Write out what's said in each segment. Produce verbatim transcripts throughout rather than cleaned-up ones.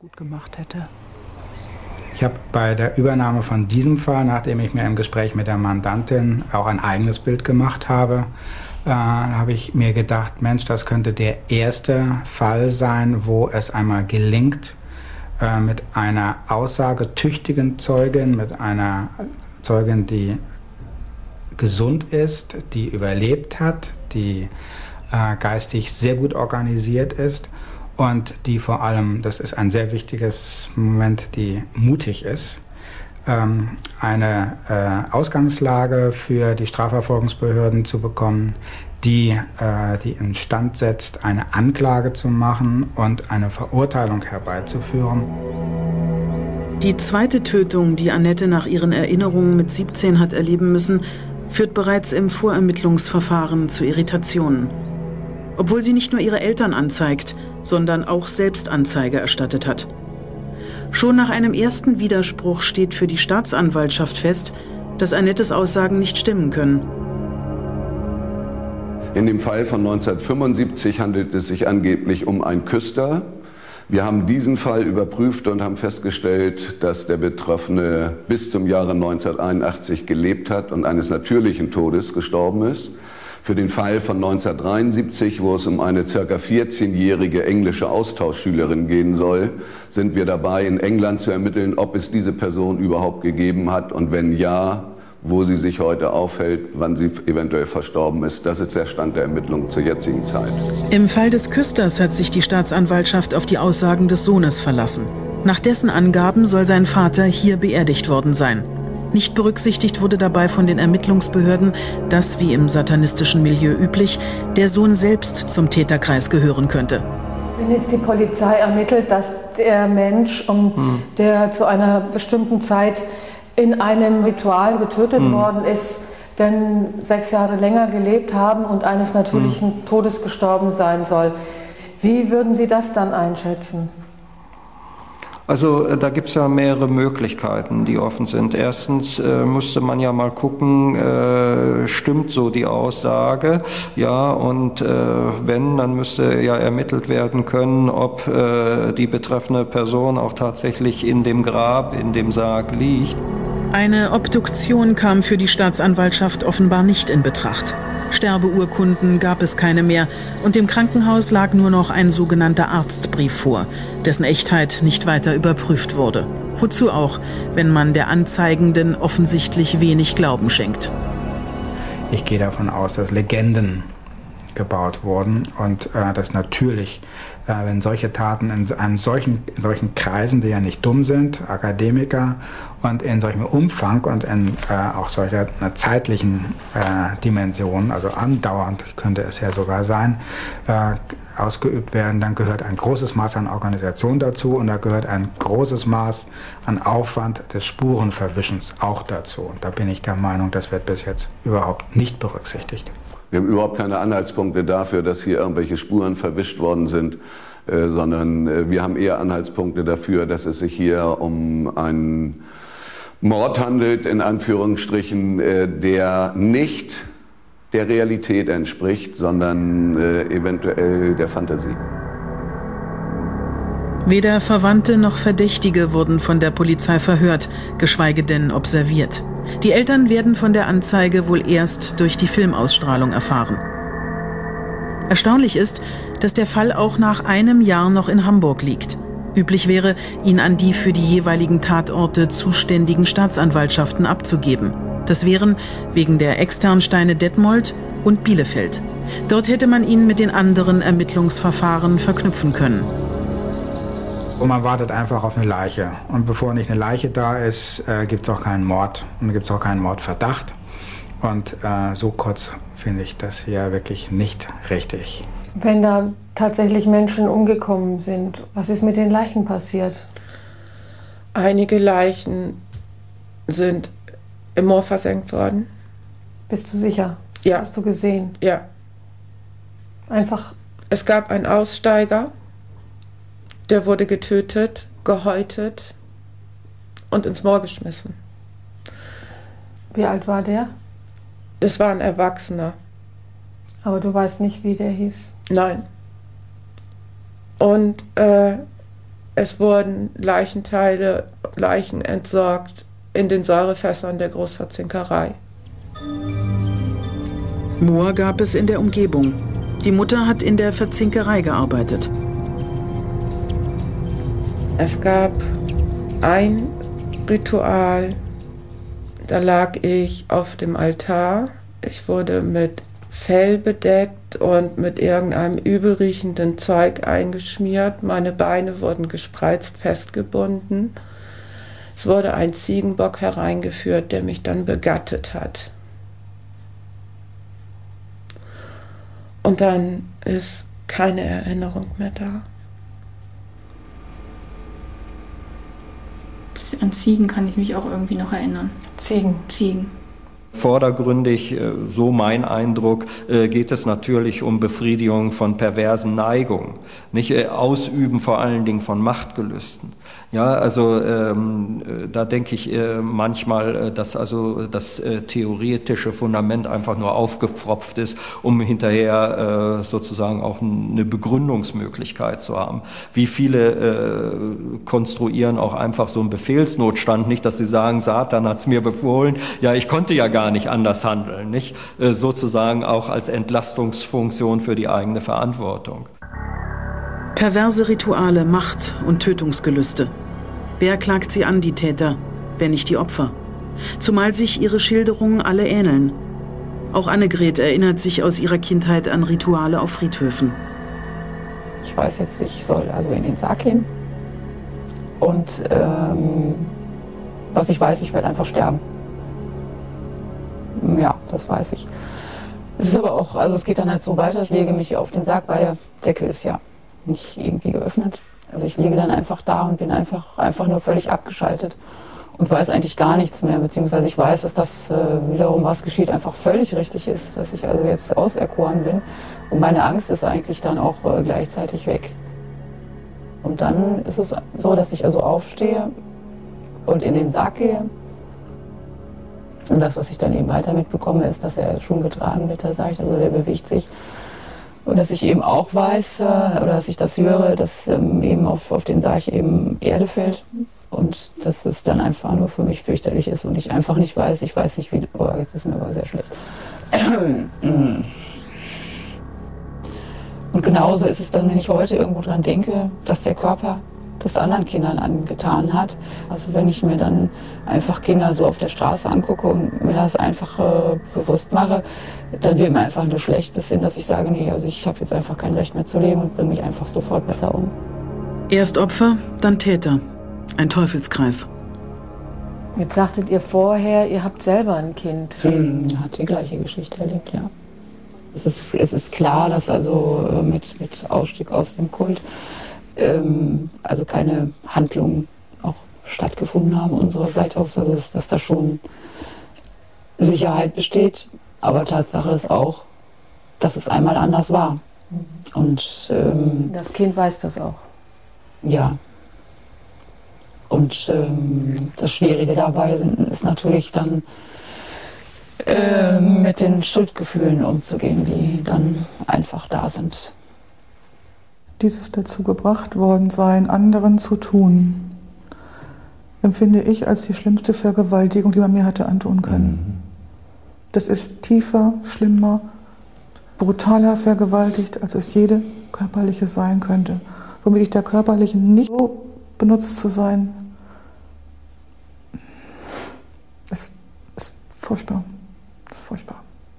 gut gemacht hätte. Ich habe bei der Übernahme von diesem Fall, nachdem ich mir im Gespräch mit der Mandantin auch ein eigenes Bild gemacht habe, äh, habe ich mir gedacht, Mensch, das könnte der erste Fall sein, wo es einmal gelingt, äh, mit einer aussagetüchtigen Zeugin, mit einer Zeugin, die gesund ist, die überlebt hat, die äh, geistig sehr gut organisiert ist und die vor allem, das ist ein sehr wichtiges Moment, die mutig ist, ähm, eine äh, Ausgangslage für die Strafverfolgungsbehörden zu bekommen, die, äh, die instand setzt, eine Anklage zu machen und eine Verurteilung herbeizuführen. Die zweite Tötung, die Annette nach ihren Erinnerungen mit siebzehn hat erleben müssen, führt bereits im Vorermittlungsverfahren zu Irritationen. Obwohl sie nicht nur ihre Eltern anzeigt, sondern auch selbst Anzeige erstattet hat. Schon nach einem ersten Widerspruch steht für die Staatsanwaltschaft fest, dass Annettes Aussagen nicht stimmen können. In dem Fall von neunzehnhundertfünfundsiebzig handelt es sich angeblich um einen Küster. Wir haben diesen Fall überprüft und haben festgestellt, dass der Betroffene bis zum Jahre neunzehnhunderteinundachtzig gelebt hat und eines natürlichen Todes gestorben ist. Für den Fall von neunzehnhundertdreiundsiebzig, wo es um eine ca. vierzehnjährige englische Austauschschülerin gehen soll, sind wir dabei, in England zu ermitteln, ob es diese Person überhaupt gegeben hat und wenn ja, wo sie sich heute aufhält, wann sie eventuell verstorben ist. Das ist der Stand der Ermittlungen zur jetzigen Zeit. Im Fall des Küsters hat sich die Staatsanwaltschaft auf die Aussagen des Sohnes verlassen. Nach dessen Angaben soll sein Vater hier beerdigt worden sein. Nicht berücksichtigt wurde dabei von den Ermittlungsbehörden, dass, wie im satanistischen Milieu üblich, der Sohn selbst zum Täterkreis gehören könnte. Wenn jetzt die Polizei ermittelt, dass der Mensch, um, hm. der zu einer bestimmten Zeit in einem Ritual getötet hm. worden ist, denn sechs Jahre länger gelebt haben und eines natürlichen hm. Todes gestorben sein soll, wie würden Sie das dann einschätzen? Also da gibt es ja mehrere Möglichkeiten, die offen sind. Erstens äh, müsste man ja mal gucken, äh, stimmt so die Aussage, ja, und äh, wenn, dann müsste ja ermittelt werden können, ob äh, die betreffende Person auch tatsächlich in dem Grab, in dem Sarg liegt. Eine Obduktion kam für die Staatsanwaltschaft offenbar nicht in Betracht. Sterbeurkunden gab es keine mehr und im Krankenhaus lag nur noch ein sogenannter Arztbrief vor, dessen Echtheit nicht weiter überprüft wurde. Wozu auch, wenn man der Anzeigenden offensichtlich wenig Glauben schenkt. Ich gehe davon aus, dass Legenden gebaut wurden und äh, dass natürlich, äh, wenn solche Taten in einem solchen, in solchen Kreisen, die ja nicht dumm sind, Akademiker, und in solchem Umfang und in äh, auch solcher einer zeitlichen äh, Dimension, also andauernd könnte es ja sogar sein, äh, ausgeübt werden, dann gehört ein großes Maß an Organisation dazu und da gehört ein großes Maß an Aufwand des Spurenverwischens auch dazu. Und da bin ich der Meinung, das wird bis jetzt überhaupt nicht berücksichtigt. Wir haben überhaupt keine Anhaltspunkte dafür, dass hier irgendwelche Spuren verwischt worden sind, äh, sondern äh, wir haben eher Anhaltspunkte dafür, dass es sich hier um einen Mord handelt, in Anführungsstrichen, äh, der nicht der Realität entspricht, sondern äh, eventuell der Fantasie. Weder Verwandte noch Verdächtige wurden von der Polizei verhört, geschweige denn observiert. Die Eltern werden von der Anzeige wohl erst durch die Filmausstrahlung erfahren. Erstaunlich ist, dass der Fall auch nach einem Jahr noch in Hamburg liegt. Üblich wäre, ihn an die für die jeweiligen Tatorte zuständigen Staatsanwaltschaften abzugeben. Das wären wegen der Externsteine Detmold und Bielefeld. Dort hätte man ihn mit den anderen Ermittlungsverfahren verknüpfen können. Und man wartet einfach auf eine Leiche. Und bevor nicht eine Leiche da ist, äh, gibt es auch keinen Mord. Und gibt es auch keinen Mordverdacht. Und äh, so kurz finde ich das hier wirklich nicht richtig. Wenn da tatsächlich Menschen umgekommen sind, was ist mit den Leichen passiert? Einige Leichen sind im Moor versenkt worden. Bist du sicher? Ja. Hast du gesehen? Ja. Einfach. Es gab einen Aussteiger, der wurde getötet, gehäutet und ins Moor geschmissen. Wie alt war der? Das war ein Erwachsener. Aber du weißt nicht, wie der hieß? Nein. Und äh, Es wurden Leichenteile, Leichen entsorgt in den Säurefässern der Großverzinkerei. Moor gab es in der Umgebung. Die Mutter hat in der Verzinkerei gearbeitet. Es gab ein Ritual, da lag ich auf dem Altar. Ich wurde mit Fell bedeckt und mit irgendeinem übelriechenden Zeug eingeschmiert. Meine Beine wurden gespreizt festgebunden. Es wurde ein Ziegenbock hereingeführt, der mich dann begattet hat. Und dann ist keine Erinnerung mehr da. An Ziegen kann ich mich auch irgendwie noch erinnern. Ziegen. Ziegen. Vordergründig, so mein Eindruck, geht es natürlich um Befriedigung von perversen Neigungen, nicht Ausüben vor allen Dingen von Machtgelüsten. Ja, also ähm, da denke ich äh, manchmal, dass also das äh, theoretische Fundament einfach nur aufgepfropft ist, um hinterher äh, sozusagen auch eine Begründungsmöglichkeit zu haben. Wie viele äh, konstruieren auch einfach so einen Befehlsnotstand, nicht, dass sie sagen, Satan hat's mir befohlen, ja, ich konnte ja gar nicht anders handeln, nicht? Äh, sozusagen auch als Entlastungsfunktion für die eigene Verantwortung. Perverse Rituale, Macht und Tötungsgelüste. Wer klagt sie an, die Täter, wenn nicht die Opfer? Zumal sich ihre Schilderungen alle ähneln. Auch Annegret erinnert sich aus ihrer Kindheit an Rituale auf Friedhöfen. Ich weiß jetzt, ich soll also in den Sarg gehen. Und ähm, was ich weiß, ich werde einfach sterben. Ja, das weiß ich. Es ist aber auch, also es geht dann halt so weiter, ich lege mich auf den Sarg, weil der Deckel ist ja nicht irgendwie geöffnet. Also ich liege dann einfach da und bin einfach, einfach nur völlig abgeschaltet und weiß eigentlich gar nichts mehr, beziehungsweise ich weiß, dass das äh, wiederum, was geschieht, einfach völlig richtig ist, dass ich also jetzt auserkoren bin und meine Angst ist eigentlich dann auch äh, gleichzeitig weg. Und dann ist es so, dass ich also aufstehe und in den Sarg gehe. Und das, was ich dann eben weiter mitbekomme, ist, dass er schon getragen wird, der Sarg, also der bewegt sich. Und dass ich eben auch weiß, oder dass ich das höre, dass ähm, eben auf, auf den Sarg eben Erde fällt. Und dass es dann einfach nur für mich fürchterlich ist und ich einfach nicht weiß, ich weiß nicht wie, oh, jetzt ist mir aber sehr schlecht. Und genauso ist es dann, wenn ich heute irgendwo dran denke, dass der Körper das anderen Kindern angetan hat. Also wenn ich mir dann einfach Kinder so auf der Straße angucke und mir das einfach äh, bewusst mache, dann wird mir einfach nur schlecht bis hin, dass ich sage, nee, also ich habe jetzt einfach kein Recht mehr zu leben und bringe mich einfach sofort besser um. Erst Opfer, dann Täter. Ein Teufelskreis. Jetzt sagtet ihr vorher, ihr habt selber ein Kind. Hm, hat die gleiche Geschichte erlebt, ja. Es ist, es ist klar, dass also mit, mit Ausstieg aus dem Kult ähm, also keine Handlungen auch stattgefunden haben, unsere vielleicht auch, also dass, dass da schon Sicherheit besteht. Aber Tatsache ist auch, dass es einmal anders war. Und ähm, das Kind weiß das auch. Ja. Und ähm, das Schwierige dabei sind, ist natürlich dann äh, mit den Schuldgefühlen umzugehen, die dann einfach da sind. Dieses dazu gebracht worden sein, anderen zu tun, empfinde ich als die schlimmste Vergewaltigung, die man mir hatte antun können. Mhm. Das ist tiefer, schlimmer, brutaler vergewaltigt, als es jede körperliche sein könnte. Womit ich der körperlichen nicht so benutzt zu sein, ist, ist furchtbar. Das ist furchtbar.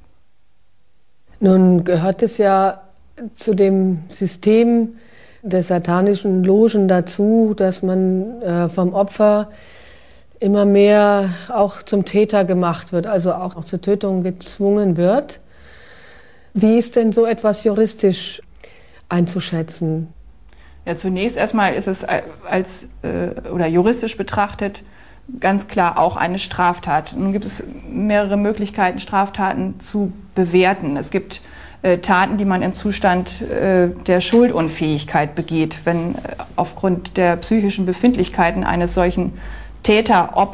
Nun gehört es ja zu dem System der satanischen Logen dazu, dass man äh, vom Opfer immer mehr auch zum Täter gemacht wird, also auch zur Tötung gezwungen wird. Wie ist denn so etwas juristisch einzuschätzen? Ja, zunächst erstmal ist es als äh, oder juristisch betrachtet ganz klar auch eine Straftat. Nun gibt es mehrere Möglichkeiten, Straftaten zu bewerten. Es gibt äh, Taten, die man im Zustand äh, der Schuldunfähigkeit begeht, wenn äh, aufgrund der psychischen Befindlichkeiten eines solchen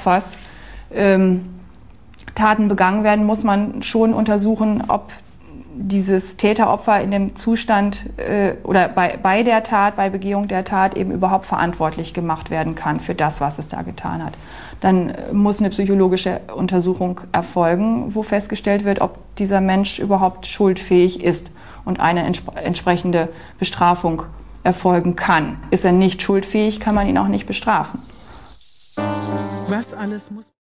Täteropfers ähm, Taten begangen werden, muss man schon untersuchen, ob dieses Täteropfer in dem Zustand äh, oder bei, bei der Tat, bei Begehung der Tat eben überhaupt verantwortlich gemacht werden kann für das, was es da getan hat. Dann muss eine psychologische Untersuchung erfolgen, wo festgestellt wird, ob dieser Mensch überhaupt schuldfähig ist und eine entsp- entsprechende Bestrafung erfolgen kann. Ist er nicht schuldfähig, kann man ihn auch nicht bestrafen. Was alles muss